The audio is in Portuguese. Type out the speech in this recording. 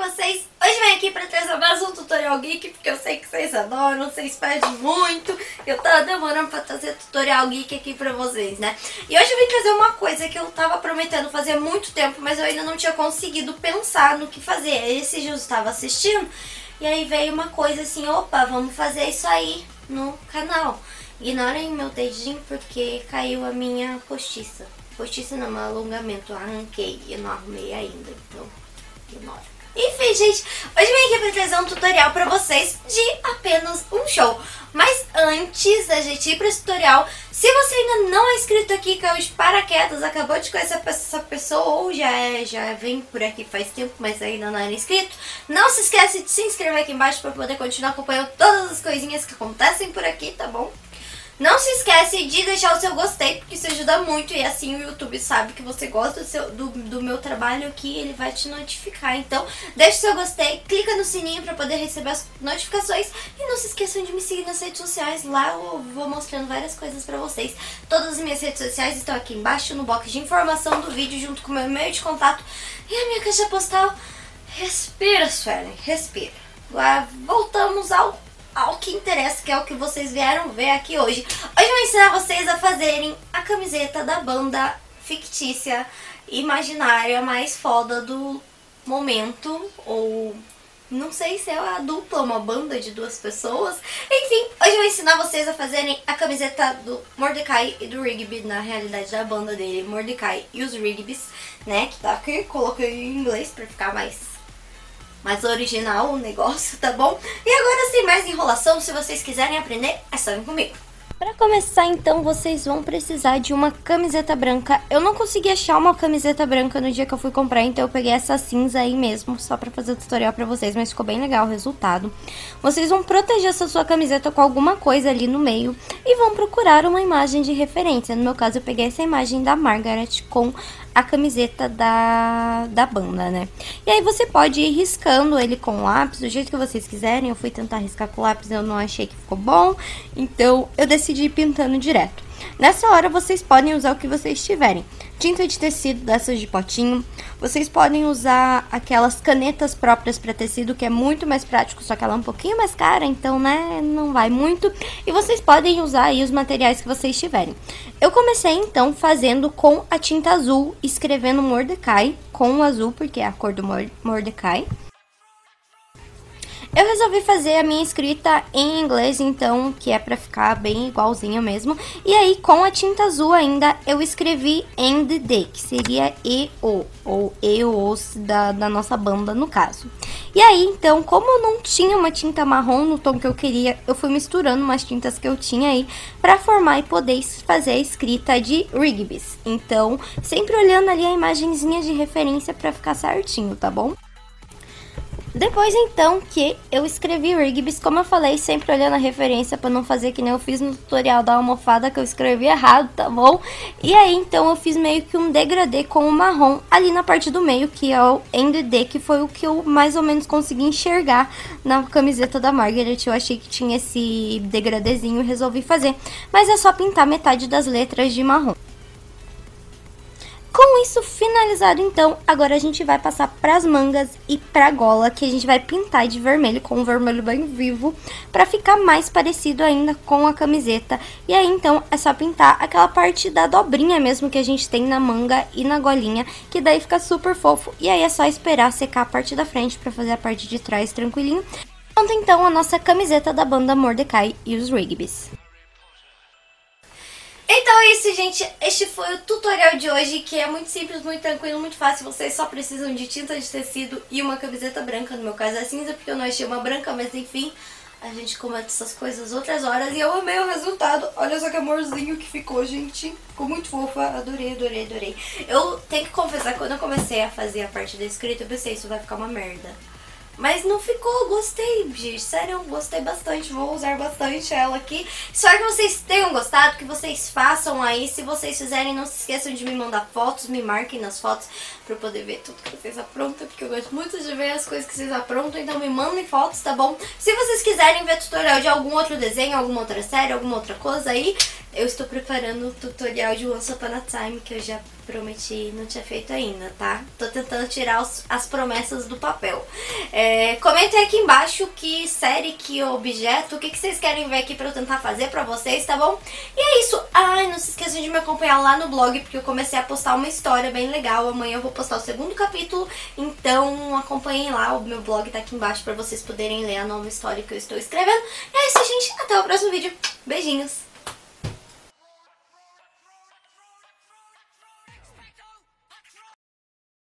vocês? Hoje vim aqui pra trazer mais um tutorial geek, porque eu sei que vocês adoram, vocês pedem muito. Eu tava demorando pra trazer tutorial geek aqui pra vocês, né? E hoje eu vim trazer uma coisa que eu tava prometendo fazer há muito tempo, mas eu ainda não tinha conseguido pensar no que fazer. Esses dias eu estava assistindo e aí veio uma coisa assim, opa, vamos fazer isso aí no canal. Ignorem meu dedinho porque caiu a minha postiça. Postiça não, meu alongamento, eu arranquei e eu não arrumei ainda, então ignora. Enfim, gente, hoje eu vim aqui pra trazer um tutorial pra vocês de apenas um show. Mas antes da gente ir pra esse tutorial, se você ainda não é inscrito aqui, caiu de paraquedas, acabou de conhecer essa pessoa ou já vem por aqui faz tempo, mas ainda não era inscrito, não se esquece de se inscrever aqui embaixo pra poder continuar acompanhando todas as coisinhas que acontecem por aqui, tá bom? Não se esquece de deixar o seu gostei, porque isso ajuda muito e assim o YouTube sabe que você gosta do meu trabalho aqui, ele vai te notificar. Então, deixa o seu gostei, clica no sininho pra poder receber as notificações e não se esqueçam de me seguir nas redes sociais, lá eu vou mostrando várias coisas pra vocês. Todas as minhas redes sociais estão aqui embaixo no box de informação do vídeo, junto com o meu e-mail de contato e a minha caixa postal. Respira, Suelen, respira. Agora voltamos ao que interessa, que é o que vocês vieram ver aqui hoje. Hoje eu vou ensinar vocês a fazerem a camiseta da banda fictícia, imaginária, mais foda do momento, ou não sei se é a dupla, uma banda de duas pessoas. Enfim, hoje eu vou ensinar vocês a fazerem a camiseta do Mordecai e do Rigby, na realidade da banda dele, Mordecai e os Rigbys, né, que tá aqui, coloquei em inglês pra ficar mais original o negócio, tá bom? E agora, sem mais enrolação, se vocês quiserem aprender, é só vir comigo. Pra começar, então, vocês vão precisar de uma camiseta branca. Eu não consegui achar uma camiseta branca no dia que eu fui comprar, então eu peguei essa cinza aí mesmo, só pra fazer o tutorial pra vocês, mas ficou bem legal o resultado. Vocês vão proteger essa sua camiseta com alguma coisa ali no meio e vão procurar uma imagem de referência. No meu caso, eu peguei essa imagem da Margaret com a camiseta da banda, né? E aí você pode ir riscando ele com lápis, do jeito que vocês quiserem. Eu fui tentar riscar com lápis, eu não achei que ficou bom, então eu decidi ir pintando direto. Nessa hora vocês podem usar o que vocês tiverem. Tinta de tecido dessas de potinho. Vocês podem usar aquelas canetas próprias para tecido, que é muito mais prático, só que ela é um pouquinho mais cara, então, né, não vai muito. E vocês podem usar aí os materiais que vocês tiverem. Eu comecei, então, fazendo com a tinta azul, escrevendo Mordecai com o azul, porque é a cor do Mordecai. Eu resolvi fazer a minha escrita em inglês, então, que é pra ficar bem igualzinha mesmo. E aí, com a tinta azul ainda, eu escrevi End the, que seria E-O, ou E-Os da nossa banda, no caso. E aí, então, como eu não tinha uma tinta marrom no tom que eu queria, eu fui misturando umas tintas que eu tinha aí pra formar e poder fazer a escrita de Rigbys. Então, sempre olhando ali a imagenzinha de referência pra ficar certinho, tá bom? Depois, então, que eu escrevi Rigbys, como eu falei, sempre olhando a referência pra não fazer que nem eu fiz no tutorial da almofada, que eu escrevi errado, tá bom? E aí, então, eu fiz meio que um degradê com o marrom ali na parte do meio, que é o End the, que foi o que eu mais ou menos consegui enxergar na camiseta da Margaret. Eu achei que tinha esse degradêzinho e resolvi fazer. Mas é só pintar metade das letras de marrom. Com isso finalizado, então, agora a gente vai passar para as mangas e para a gola, que a gente vai pintar de vermelho, com um vermelho bem vivo, para ficar mais parecido ainda com a camiseta. E aí, então, é só pintar aquela parte da dobrinha mesmo que a gente tem na manga e na golinha, que daí fica super fofo. E aí é só esperar secar a parte da frente para fazer a parte de trás tranquilinho. Pronto, então, a nossa camiseta da banda Mordecai e os Rigbys. Então é isso, gente, este foi o tutorial de hoje, que é muito simples, muito tranquilo, muito fácil. Vocês só precisam de tinta de tecido e uma camiseta branca, no meu caso é cinza, porque eu não achei uma branca, mas enfim, a gente comenta essas coisas outras horas. E eu amei o resultado, olha só que amorzinho que ficou, gente, ficou muito fofa, adorei, adorei, adorei. Eu tenho que confessar, quando eu comecei a fazer a parte da escrita, eu pensei, isso vai ficar uma merda. Mas não ficou, gostei, gente, sério, gostei bastante, vou usar bastante ela aqui. Espero que vocês tenham gostado, que vocês façam aí. Se vocês fizerem, não se esqueçam de me mandar fotos, me marquem nas fotos pra eu poder ver tudo que vocês aprontam, porque eu gosto muito de ver as coisas que vocês aprontam, então me mandem fotos, tá bom? Se vocês quiserem ver tutorial de algum outro desenho, alguma outra série, alguma outra coisa aí, eu estou preparando o tutorial de Once Upon a Time, que eu já prometi e não tinha feito ainda, tá? Tô tentando tirar as promessas do papel. Comentem aqui embaixo que série, que objeto, o que vocês querem ver aqui pra eu tentar fazer pra vocês, tá bom? E é isso. Ai, não se esqueçam de me acompanhar lá no blog, porque eu comecei a postar uma história bem legal. Amanhã eu vou postar o segundo capítulo, então acompanhem lá. O meu blog tá aqui embaixo pra vocês poderem ler a nova história que eu estou escrevendo. E é isso, gente. Até o próximo vídeo. Beijinhos!